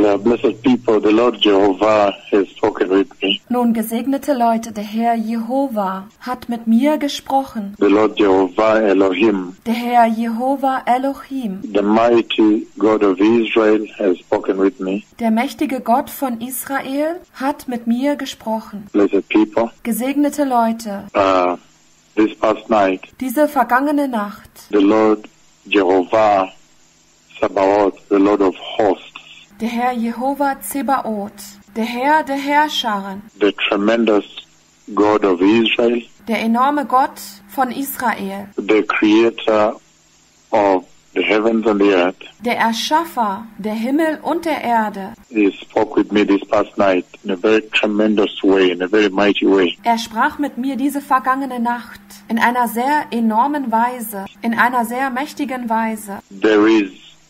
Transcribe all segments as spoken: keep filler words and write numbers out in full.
uh, blessed people, the Lord Jehovah has spoken with me. Nun, gesegnete Leute, der Herr Jehova hat mit mir gesprochen. The Lord Jehovah Elohim, Der Herr Jehova Elohim, the mighty God of Israel, has spoken with me. der mächtige Gott von Israel, hat mit mir gesprochen. Blessed people, Gesegnete Leute, uh, this past night, diese vergangene Nacht, the Lord Jehovah Sabaoth, the Lord of hosts, der Herr Jehova Zebaoth, der Herr der Herrscharen, the tremendous God of Israel, der enorme Gott von Israel, the creator of the heavens and the earth, der Erschaffer der Himmel und der Erde. he spoke with me this past night in a very tremendous way, in a very mighty way. Er sprach mit mir diese vergangene Nacht in einer sehr enormen Weise, in einer sehr mächtigen Weise. There is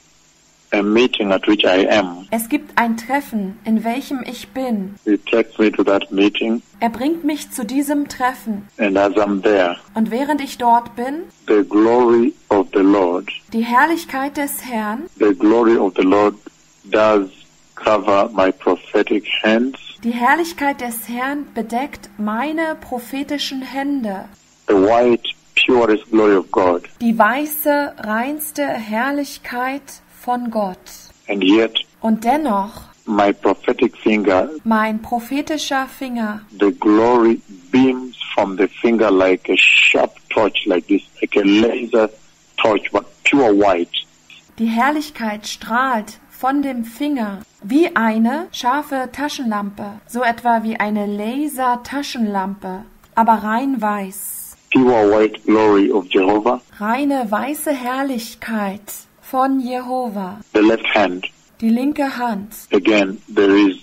a meeting at which I am. Es gibt ein Treffen, in welchem ich bin. He takes me to that meeting, Er bringt mich zu diesem Treffen. and as I'm there, Und während ich dort bin, the glory of the Lord, die Herrlichkeit des Herrn, the glory of the Lord does cover my prophetic hands, die Herrlichkeit des Herrn bedeckt meine prophetischen Hände. the white, purest glory of God. Die weiße, reinste Herrlichkeit von Gott. And yet, Und dennoch, my prophetic finger, mein prophetischer Finger, the glory beams from the finger like a sharp torch, like this, like a laser torch, but pure white. die Herrlichkeit strahlt von dem Finger wie eine scharfe Taschenlampe, so etwa wie eine Laser-Taschenlampe, aber rein weiß. Pure white glory of Jehovah. Reine weiße Herrlichkeit von Jehova. The left hand, Die linke Hand. again, there is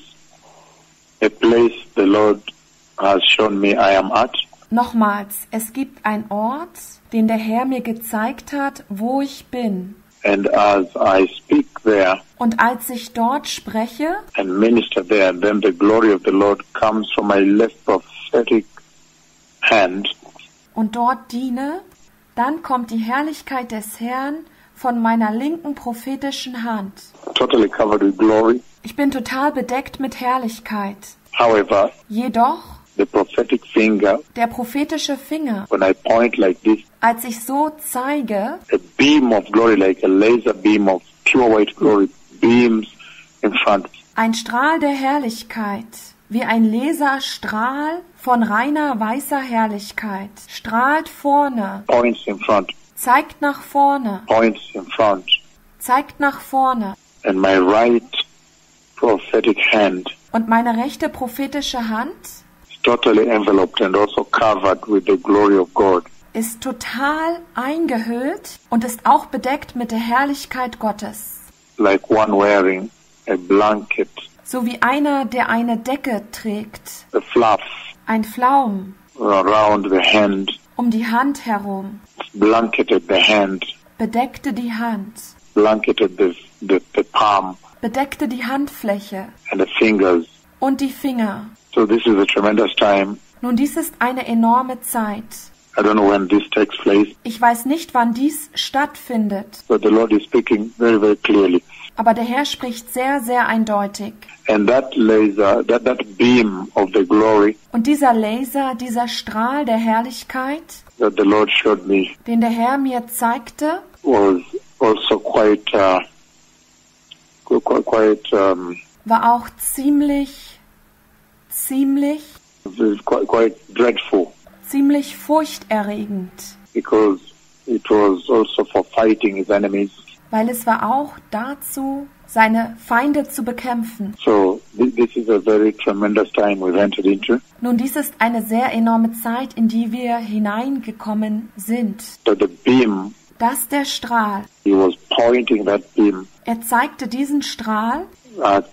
a place the Lord has shown me I am at. Nochmals, es gibt einen Ort, den der Herr mir gezeigt hat, wo ich bin. And as I speak there Und als ich dort spreche and minister there, then the glory of the Lord comes from my left prophetic hand, und dort diene, dann kommt die Herrlichkeit des Herrn von meiner linken prophetischen Hand. totally covered with glory. Ich bin total bedeckt mit Herrlichkeit. However, Jedoch, the prophetic finger, der prophetische Finger, when I point like this, als ich so zeige, a beam of glory, like a laser beam of pure white glory, beams in front. ein Strahl der Herrlichkeit, wie ein Laserstrahl von reiner weißer Herrlichkeit, strahlt vorne, Points in front, zeigt nach vorne, points in front, zeigt nach vorne. and my right prophetic hand Und meine rechte prophetische Hand is totally enveloped and also covered with the glory of God. ist total eingehüllt und ist auch bedeckt mit der Herrlichkeit Gottes. Like one wearing a blanket, So wie einer, der eine Decke trägt, a fluff ein Flaum around the hand, um die Hand herum, blanketed the hand, bedeckte die Hand, blanketed the, the, the palm bedeckte die Handfläche and the fingers. und die Finger. So this is a tremendous time. Nun, dies ist eine enorme Zeit. I don't know when this takes place, Ich weiß nicht, wann dies stattfindet, but the Lord is speaking very, very clearly. aber der Herr spricht sehr, sehr eindeutig. And that laser, that, that beam of the glory Und dieser Laser, dieser Strahl der Herrlichkeit, that the Lord showed me den der Herr mir zeigte, was also quite, uh, quite, quite, um, war auch ziemlich, ziemlich, quite, quite dreadful, ziemlich furchterregend, because it was also for fighting his enemies. weil es war auch dazu, seine Feinde zu bekämpfen. So th- this is a very tremendous time we've entered into. Nun, dies ist eine sehr enorme Zeit, in die wir hineingekommen sind. That the beam, Dass der Strahl, he was pointing that beam er zeigte diesen Strahl at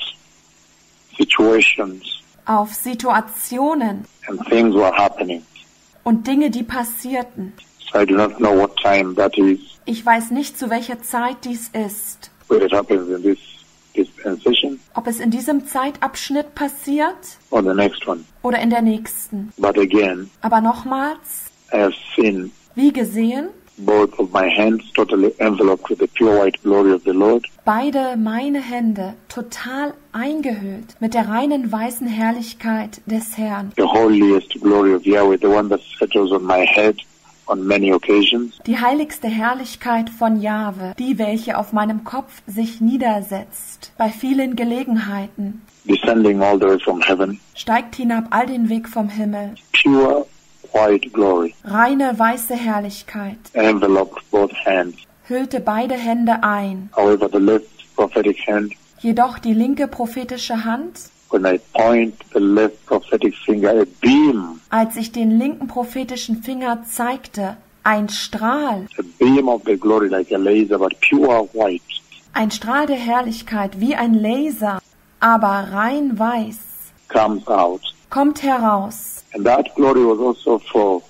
situations auf Situationen and things were happening. und Dinge, die passierten. So I do not know what time that is, Ich weiß nicht, zu welcher Zeit dies ist. whether it happens in this dispensation Ob es in diesem Zeitabschnitt passiert or the next one. oder in der nächsten. But again, Aber nochmals, I have seen wie gesehen, both of my hands totally enveloped with the pure white glory of the Lord. Beide meine Hände total eingehüllt mit der reinen weißen Herrlichkeit des Herrn. The holiest glory of Yahweh, the one that settles on my head on many occasions. Die heiligste Herrlichkeit von Jahwe, die welche auf meinem Kopf sich niedersetzt, bei vielen Gelegenheiten, Descending all the way from heaven. steigt hinab all den Weg vom Himmel. Pure white glory. Reine weiße Herrlichkeit Enveloped both hands. hüllte beide Hände ein. However, the left prophetic hand, Jedoch die linke prophetische Hand, when I point the left prophetic finger, a beam, als ich den linken prophetischen Finger zeigte, ein Strahl, a beam of the glory like a laser, but pure white. ein Strahl der Herrlichkeit wie ein Laser, aber rein weiß, comes out. kommt heraus. And that glory was also for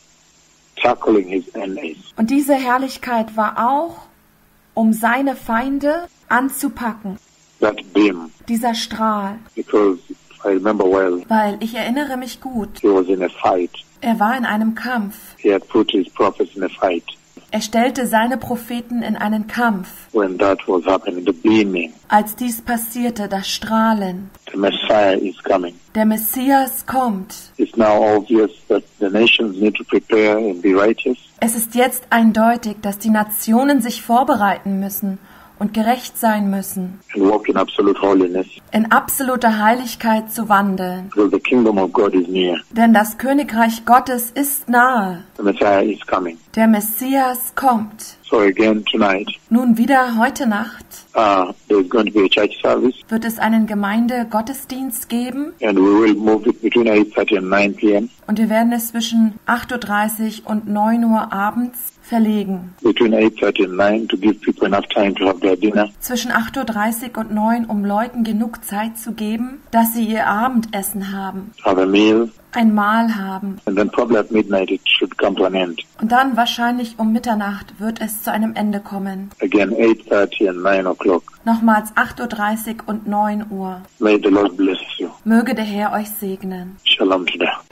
tackling his enemies. Und diese Herrlichkeit war auch, um seine Feinde anzupacken. That beam, Dieser Strahl, because I remember well, weil ich erinnere mich gut, he was in a fight. er war in einem Kampf. He had put his prophets in a fight. Er stellte seine Propheten in einen Kampf. When that was happening, the beaming, Als dies passierte, das Strahlen, the Messiah is coming. der Messias kommt. It's now obvious that the nations need to prepare and be righteous. Es ist jetzt eindeutig, dass die Nationen sich vorbereiten müssen und gerecht sein müssen, and walk in absolute holiness, in absoluter Heiligkeit zu wandeln. because the kingdom of God is near. Denn das Königreich Gottes ist nahe. The Messiah is coming. Der Messias kommt. So again tonight, Nun wieder heute Nacht uh, there's going to be a church service, wird es einen Gemeinde-Gottesdienst geben and we will move it between eight thirty and nine p.m. und wir werden es zwischen acht Uhr dreißig und neun Uhr abends verlegen. Between eight thirty and nine to give people enough time to have their dinner. Zwischen acht Uhr dreißig und neun, um Leuten genug Zeit zu geben, dass sie ihr Abendessen haben, Have a meal, ein Mahl haben. and then probably at midnight it should come to an end. Und dann wahrscheinlich um Mitternacht wird es zu einem Ende kommen. Again, eight thirty and nine o'clock. Nochmals acht Uhr dreißig und neun Uhr. May the Lord bless you. Möge der Herr euch segnen. Shalom to them.